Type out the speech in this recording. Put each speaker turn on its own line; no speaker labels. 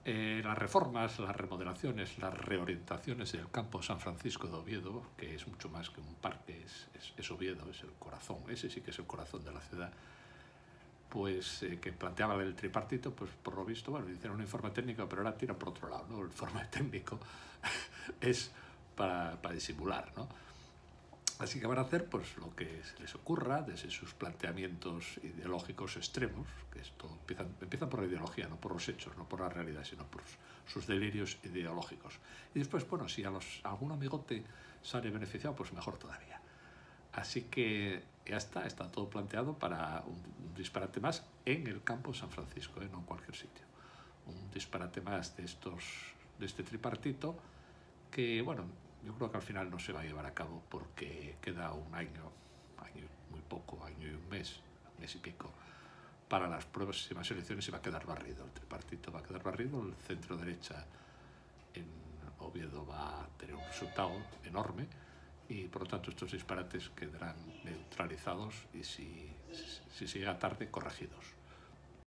Las reformas, las remodelaciones, las reorientaciones del campo San Francisco de Oviedo, que es mucho más que un parque, es Oviedo, es el corazón, ese sí que es el corazón de la ciudad, pues que planteaba el tripartito, pues por lo visto, bueno, hicieron un informe técnico, pero ahora tira por otro lado, ¿no? El informe técnico es para disimular, ¿no? Así que van a hacer pues lo que se les ocurra desde sus planteamientos ideológicos extremos, que esto empiezan por la ideología, no por los hechos, no por la realidad, sino por sus delirios ideológicos. Y después, bueno, si algún amigote sale beneficiado, pues mejor todavía. Así que ya está todo planteado para un disparate más en el campo San Francisco, no en cualquier sitio. Un disparate más de este tripartito que, bueno, yo creo que al final no se va a llevar a cabo porque queda un año muy poco, año y un mes y pico, para las próximas elecciones y va a quedar barrido. El tripartito va a quedar barrido, el centro derecha en Oviedo va a tener un resultado enorme y por lo tanto estos disparates quedarán neutralizados y si llega tarde, corregidos.